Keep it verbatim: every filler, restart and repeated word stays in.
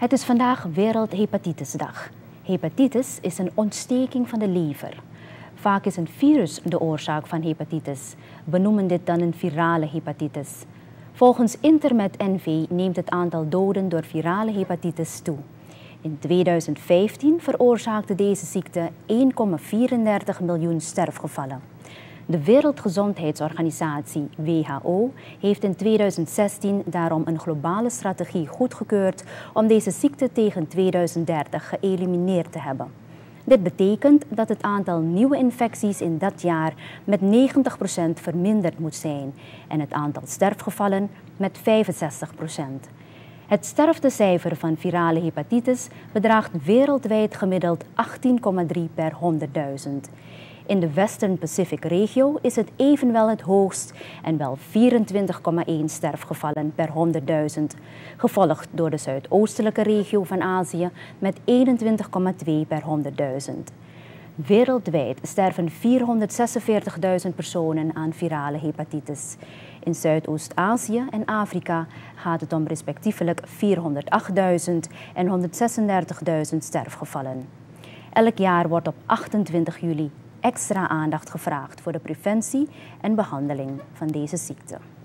Het is vandaag Wereldhepatitisdag. Hepatitis is een ontsteking van de lever. Vaak is een virus de oorzaak van hepatitis. We noemen dit dan een virale hepatitis. Volgens Intermed N V neemt het aantal doden door virale hepatitis toe. In tweeduizend vijftien veroorzaakte deze ziekte één komma vierendertig miljoen sterfgevallen. De Wereldgezondheidsorganisatie W H O heeft in tweeduizend zestien daarom een globale strategie goedgekeurd om deze ziekte tegen tweeduizend dertig geëlimineerd te hebben. Dit betekent dat het aantal nieuwe infecties in dat jaar met negentig procent verminderd moet zijn en het aantal sterfgevallen met vijfenzestig procent. Het sterftecijfer van virale hepatitis bedraagt wereldwijd gemiddeld achttien komma drie per honderdduizend. In de Western Pacific regio is het evenwel het hoogst en wel vierentwintig komma één sterfgevallen per honderdduizend, gevolgd door de zuidoostelijke regio van Azië met eenentwintig komma twee per honderdduizend. Wereldwijd sterven vierhonderdzesenveertigduizend personen aan virale hepatitis. In Zuidoost-Azië en Afrika gaat het om respectievelijk vierhonderdachtduizend en honderdzesendertigduizend sterfgevallen. Elk jaar wordt op achtentwintig juli extra aandacht gevraagd voor de preventie en behandeling van deze ziekte.